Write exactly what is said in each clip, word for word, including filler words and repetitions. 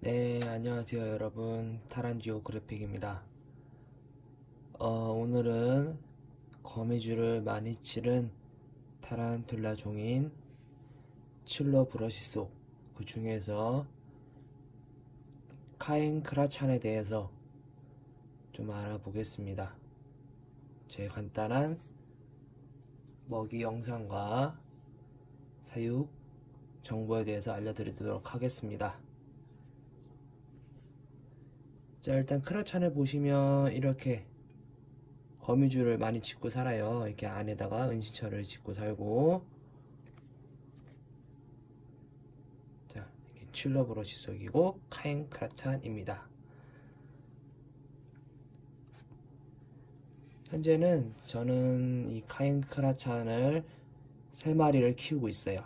네, 안녕하세요 여러분. 타란지오 그래픽입니다. 어, 오늘은 거미줄을 많이 치른 타란툴라 종인 칠러 브러시 속 그 중에서 카엔크라찬에 대해서 좀 알아보겠습니다. 제 간단한 먹이 영상과 사육 정보에 대해서 알려드리도록 하겠습니다. 자, 일단 크라찬을 보시면 이렇게 거미줄을 많이 짓고 살아요. 이렇게 안에다가 은신처를 짓고 살고, 자, 이렇게 칠러 브러시 속이고 카엔크라찬입니다. 현재는 저는 이 카엔크라찬을 세 마리를 키우고 있어요.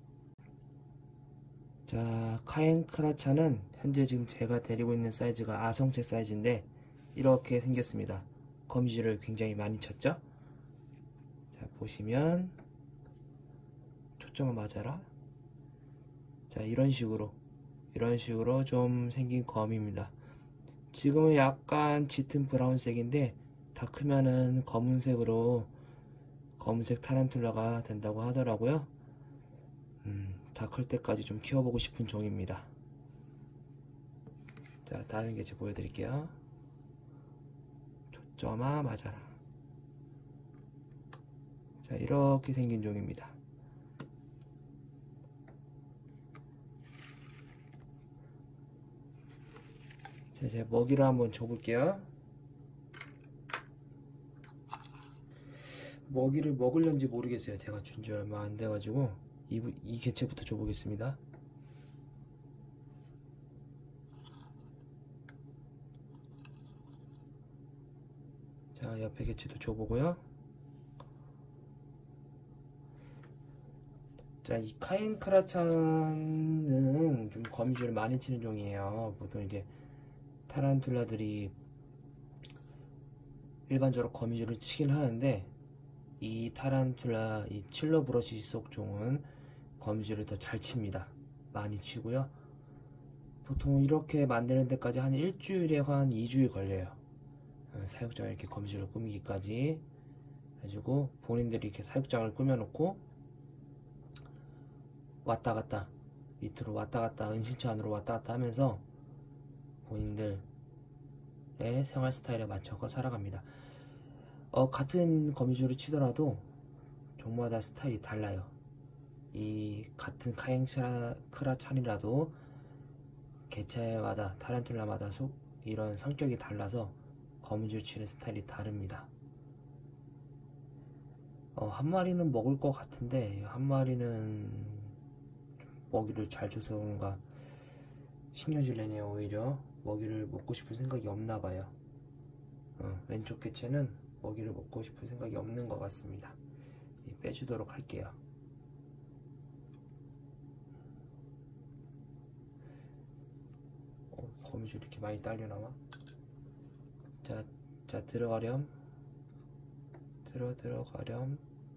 자, 카엔크라찬은 현재 지금 제가 데리고 있는 사이즈가 아성체 사이즈인데 이렇게 생겼습니다. 거미줄을 굉장히 많이 쳤죠? 자, 보시면 초점을 맞아라. 자, 이런 식으로 이런 식으로 좀 생긴 거미입니다. 지금은 약간 짙은 브라운색인데 다 크면은 검은색으로 검은색 타란툴라가 된다고 하더라고요. 음, 다 클 때까지 좀 키워보고 싶은 종입니다. 자, 다른 개체 보여드릴게요. 초점아 맞아라. 자, 이렇게 생긴 종입니다. 자, 제가 먹이를 한번 줘볼게요. 먹이를 먹을런지 모르겠어요. 제가 준 지 얼마 안 돼가지고 이, 이 개체부터 줘보겠습니다. 자, 옆에 개체도 줘보고요. 자, 이 카엔크라찬은 좀 거미줄을 많이 치는 종이에요. 보통 이제 타란툴라들이 일반적으로 거미줄을 치긴 하는데 이 타란툴라, 이 칠러 브러시 속 종은 거미줄을 더 잘 칩니다. 많이 치고요. 보통 이렇게 만드는 데까지 한 일주일에 한 이 주일 걸려요. 사육장을 이렇게 거미줄을 꾸미기까지 해가지고 본인들이 이렇게 사육장을 꾸며놓고 왔다 갔다 밑으로 왔다 갔다 은신처 안으로 왔다 갔다 하면서 본인들의 생활 스타일에 맞춰서 살아갑니다. 어, 같은 거미줄을 치더라도 종마다 스타일이 달라요. 이 같은 카엔크라찬이라도 개체마다 타란툴라마다 속 이런 성격이 달라서 거미줄 치는 스타일이 다릅니다. 어, 한 마리는 먹을 것 같은데 한 마리는 먹이를 잘 줘서 그런가 신경질 내네요. 오히려 먹이를 먹고 싶은 생각이 없나 봐요. 어, 왼쪽 개체는 먹이를 먹고 싶은 생각이 없는 것 같습니다. 빼주도록 할게요. 어, 거미줄 이렇게 많이 딸려나와. 자, 자 들어가렴. 들어 들어가렴.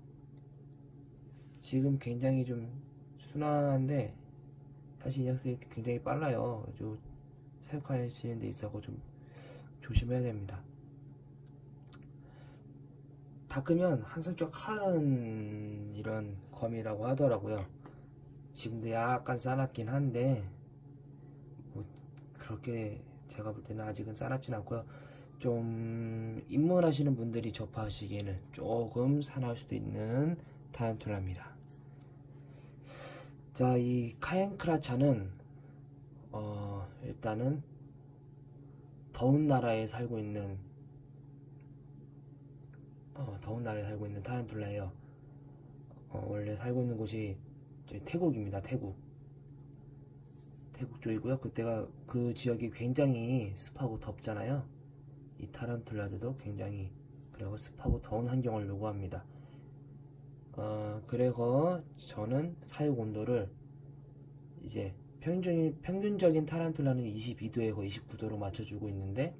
지금 굉장히 좀 순한데 사실 이 녀석이 굉장히 빨라요. 사육하시는 데 있어서 좀 조심해야 됩니다. 닦으면 한성격 하는 이런 거미라고 하더라고요. 지금도 약간 싸납긴 한데 뭐 그렇게 제가 볼 때는 아직은 싸납진 않고요. 좀 입문하시는 분들이 접하시기에는 조금 사나울 수도 있는 타란툴라입니다. 자, 이 카엔크라찬은 어, 일단은 더운 나라에 살고 있는 어, 더운 나라에 살고 있는 타란툴라예요. 어, 원래 살고 있는 곳이 태국입니다. 태국. 태국 쪽이고요. 그때가 그 지역이 굉장히 습하고 덥잖아요. 이 타란툴라들도 굉장히 그리고 습하고 더운 환경을 요구합니다. 어, 그래서 저는 사육 온도를 이제 평균적인, 평균적인 타란툴라는 이십이 도에서 이십구 도로 맞춰주고 있는데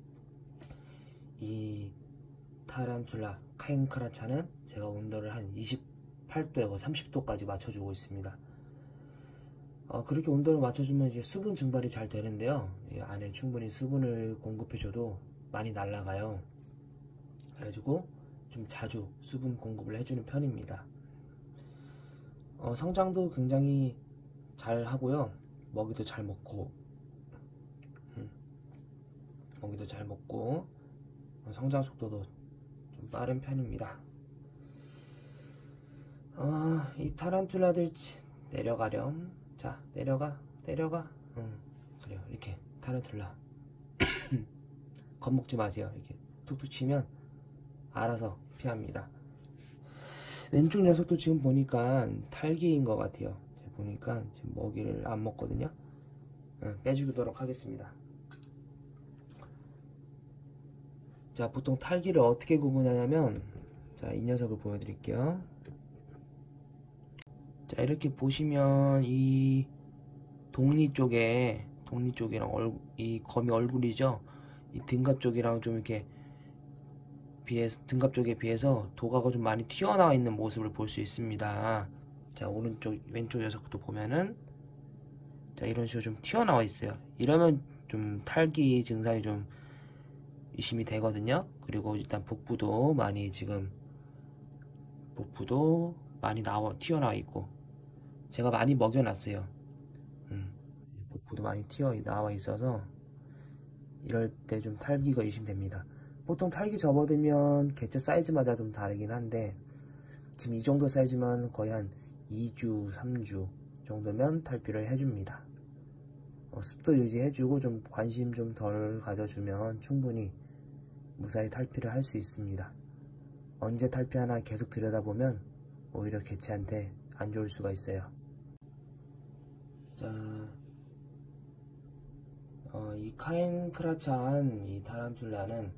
이 타란툴라 카엔크라찬은 제가 온도를 한 이십팔 도에서 삼십 도까지 맞춰주고 있습니다. 어, 그렇게 온도를 맞춰주면 이제 수분 증발이 잘 되는데요. 이 안에 충분히 수분을 공급해줘도 많이 날아가요. 그래가지고 좀 자주 수분 공급을 해주는 편입니다. 어, 성장도 굉장히 잘 하고요. 먹이도 잘 먹고, 음, 먹이도 잘 먹고, 어, 성장 속도도 좀 빠른 편입니다. 어, 이 타란툴라들 내려가렴. 자, 내려가, 내려가. 음, 그래요. 이렇게 타란툴라 겁먹지 마세요. 이렇게 툭툭 치면 알아서 피합니다. 왼쪽 녀석도 지금 보니까 탈기인 것 같아요. 제가 보니까 지금 먹이를 안 먹거든요. 음, 빼주도록 하겠습니다. 자, 보통 탈기를 어떻게 구분하냐면, 자, 이 녀석을 보여드릴게요. 자, 이렇게 보시면 이 동리 쪽에 동리 쪽이랑 얼, 이 거미 얼굴이죠. 이 등갑 쪽이랑 좀 이렇게 비해서 등갑 쪽에 비해서 도가가 좀 많이 튀어나와 있는 모습을 볼 수 있습니다. 자, 오른쪽 왼쪽 녀석도 보면은 자, 이런 식으로 좀 튀어나와 있어요. 이러면 좀 탈기 증상이 좀 의심이 되거든요. 그리고 일단 복부도 많이 지금 복부도 많이 나와 튀어나와 있고, 제가 많이 먹여놨어요. 음, 복부도 많이 튀어 나와 있어서 이럴 때 좀 탈기가 의심됩니다. 보통 탈기 접어들면 개체 사이즈마다 좀 다르긴 한데, 지금 이 정도 사이즈면 거의 한 이 주, 삼 주 정도면 탈피를 해줍니다. 어, 습도 유지해주고 좀 관심 좀 덜 가져주면 충분히 무사히 탈피를 할 수 있습니다. 언제 탈피하나 계속 들여다보면 오히려 개체한테 안 좋을 수가 있어요. 자, 어, 이 카엔크라찬 이 타란툴라는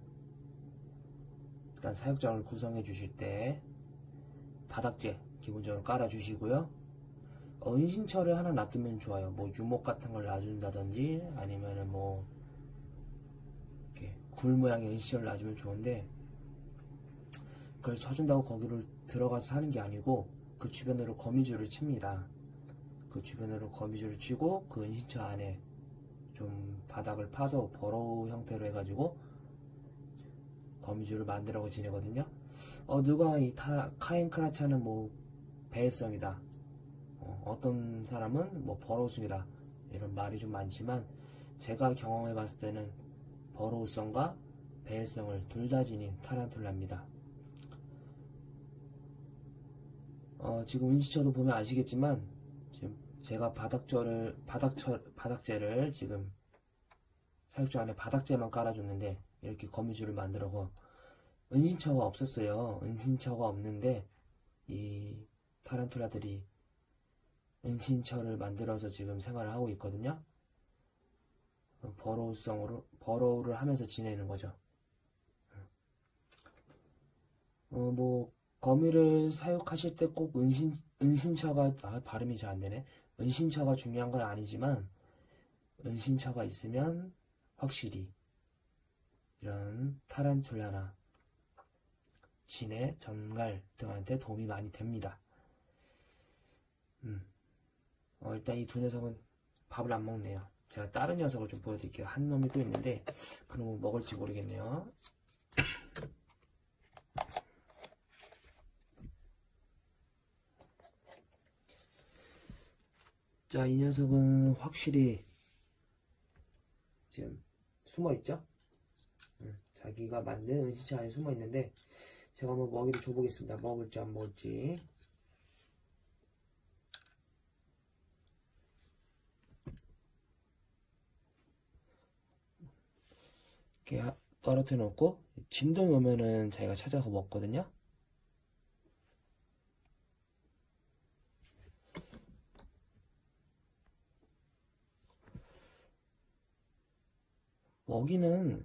일단 사육장을 구성해 주실 때 바닥재 기본적으로 깔아 주시고요. 어, 은신처를 하나 놔두면 좋아요. 뭐 유목 같은 걸 놔준다든지 아니면은 뭐 이렇게 굴 모양의 은신처를 놔주면 좋은데, 그걸 쳐준다고 거기를 들어가서 하는 게 아니고 그 주변으로 거미줄을 칩니다. 그 주변으로 거미줄을 치고 그 은신처 안에 좀 바닥을 파서 버러우 형태로 해가지고 거미줄을 만들어 지내거든요. 어, 누가 이 타, 카엔크라차는 뭐 배회성이다, 어, 어떤 사람은 뭐 버러우성이다, 이런 말이 좀 많지만 제가 경험해 봤을 때는 버러우성과 배회성을 둘 다 지닌 타란툴라입니다. 어, 지금 은신처도 보면 아시겠지만 지금 제가 바닥재를 바닥처, 바닥재를 지금 사육장 안에 바닥재만 깔아줬는데 이렇게 거미줄을 만들어서 은신처가 없었어요. 은신처가 없는데 이 타란툴라들이 은신처를 만들어서 지금 생활을 하고 있거든요. 버로우성으로 버로우를 하면서 지내는 거죠. 어, 뭐 거미를 사육하실 때 꼭 은신 은신처가 아, 발음이 잘 안 되네. 은신처가 중요한 건 아니지만 은신처가 있으면 확실히 이런 타란툴라나 진해, 전갈 등한테 도움이 많이 됩니다. 음. 어, 일단 이 두 녀석은 밥을 안 먹네요. 제가 다른 녀석을 좀 보여드릴게요. 한 놈이 또 있는데 그 놈은 먹을지 모르겠네요. 자, 이 녀석은 확실히 지금 숨어있죠? 음, 자기가 만든 은신처 안에 숨어있는데 제가 한번 먹이를 줘보겠습니다. 먹을지 안 먹을지. 이렇게 떨어뜨려 놓고 진동이 오면은 자기가 찾아서 먹거든요. 먹이는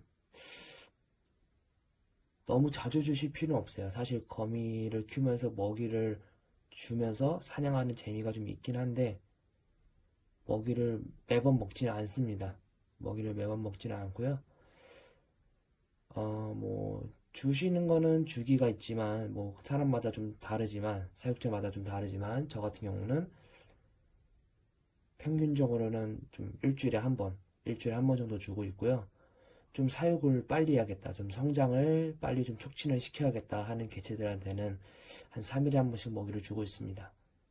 너무 자주 주실 필요는 없어요. 사실 거미를 키우면서 먹이를 주면서 사냥하는 재미가 좀 있긴 한데 먹이를 매번 먹지는 않습니다. 먹이를 매번 먹지는 않고요. 어, 뭐 주시는 거는 주기가 있지만 뭐 사람마다 좀 다르지만 사육자마다 좀 다르지만 저 같은 경우는 평균적으로는 좀 일주일에 한 번, 일주일에 한 번 정도 주고 있고요. 좀 사육을 빨리 해야겠다, 좀 성장을 빨리 좀 촉진을 시켜야겠다 하는 개체들한테는 한 삼 일에 한 번씩 먹이를 주고 있습니다.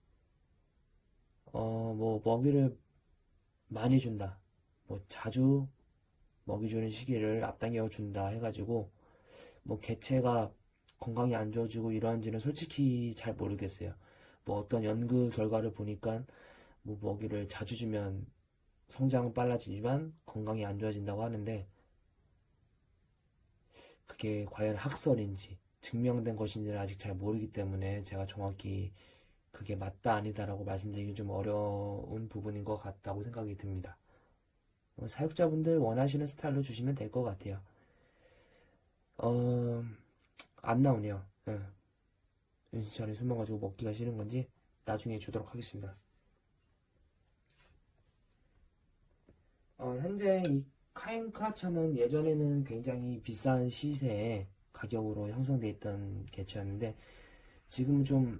어, 뭐 먹이를 많이 준다, 뭐 자주 먹이 주는 시기를 앞당겨 준다 해가지고 뭐 개체가 건강이 안 좋아지고 이러한지는 솔직히 잘 모르겠어요. 뭐 어떤 연구 결과를 보니까 뭐 먹이를 자주 주면 성장은 빨라지지만 건강이 안 좋아진다고 하는데, 그게 과연 학설인지 증명된 것인지는 아직 잘 모르기 때문에 제가 정확히 그게 맞다 아니다라고 말씀드리기 좀 어려운 부분인 것 같다고 생각이 듭니다. 어, 사육자분들 원하시는 스타일로 주시면 될 것 같아요. 어, 안 나오네요. 예. 은신처에 숨어가지고 먹기가 싫은 건지 나중에 주도록 하겠습니다. 어, 현재 이 카인크라차는 예전에는 굉장히 비싼 시세에 가격으로 형성되어 있던 개체였는데 지금은 좀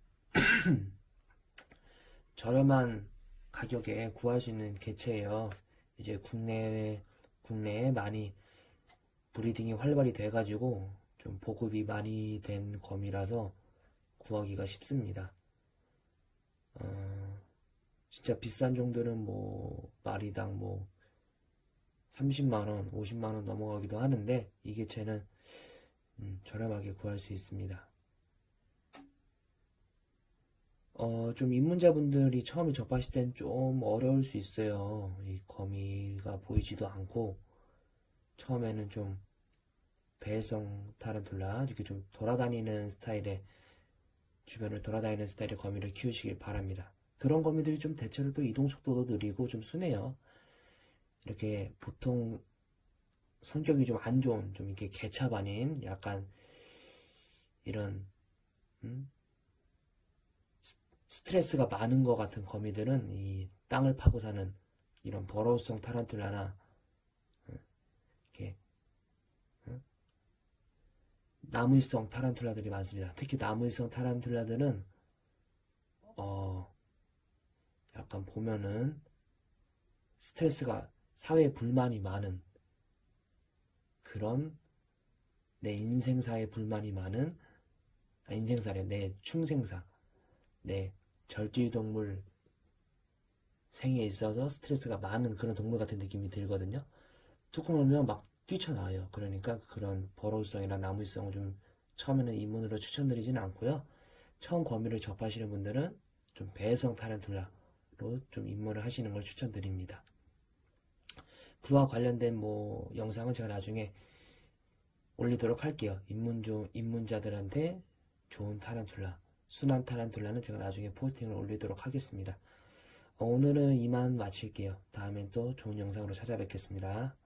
저렴한 가격에 구할 수 있는 개체예요. 이제 국내에 국내에 많이 브리딩이 활발히 돼가지고 좀 보급이 많이 된 검이라서 구하기가 쉽습니다. 어, 진짜 비싼 정도는 뭐 마리당 뭐 삼십만 원, 오십만 원 넘어가기도 하는데 이 개체는 음, 저렴하게 구할 수 있습니다. 어, 좀 입문자분들이 처음에 접하실 땐 좀 어려울 수 있어요. 이 거미가 보이지도 않고 처음에는 좀 배성 타란툴라 이렇게 좀 돌아다니는 스타일의, 주변을 돌아다니는 스타일의 거미를 키우시길 바랍니다. 그런 거미들이 좀 대체로 또 이동 속도도 느리고 좀 순해요. 이렇게 보통 성격이 좀 안 좋은, 좀 이렇게 개차반인 약간 이런 음? 스트레스가 많은 것 같은 거미들은 이 땅을 파고 사는 이런 버러우성 타란툴라나 이렇게 나무일성 타란툴라들이 많습니다. 특히 나무일성 타란툴라들은 어 약간 보면은 스트레스가, 사회에 불만이 많은, 그런 내 인생사에 불만이 많은, 아, 인생사래, 내 충생사, 내 절제동물 생에 있어서 스트레스가 많은 그런 동물 같은 느낌이 들거든요. 뚜껑 열면 막 뛰쳐나와요. 그러니까 그런 버러우성이나 나무성을 좀 처음에는 입문으로 추천드리지는 않고요. 처음 거미를 접하시는 분들은 좀 배성 타란툴라로 좀 입문을 하시는 걸 추천드립니다. 그와 관련된 뭐 영상은 제가 나중에 올리도록 할게요. 입문조, 입문자들한테 좋은 타란툴라, 순한 타란툴라는 제가 나중에 포스팅을 올리도록 하겠습니다. 어, 오늘은 이만 마칠게요. 다음엔 또 좋은 영상으로 찾아뵙겠습니다.